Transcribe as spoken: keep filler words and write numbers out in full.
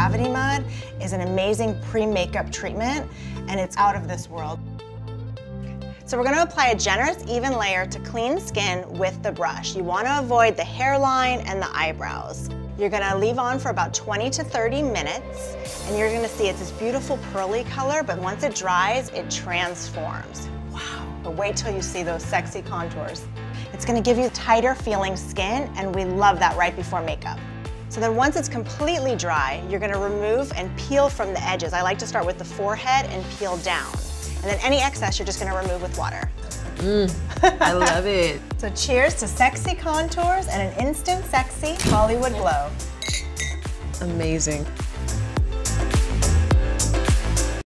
GravityMud is an amazing pre-makeup treatment, and it's out of this world. So we're gonna apply a generous, even layer to clean skin with the brush. You wanna avoid the hairline and the eyebrows. You're gonna leave on for about twenty to thirty minutes, and you're gonna see it's this beautiful pearly color, but once it dries, it transforms. Wow, but wait till you see those sexy contours. It's gonna give you tighter feeling skin, and we love that right before makeup. So then once it's completely dry, you're gonna remove and peel from the edges. I like to start with the forehead and peel down. And then any excess, you're just gonna remove with water. Mm, I love it. So cheers to sexy contours and an instant sexy Hollywood glow. Amazing.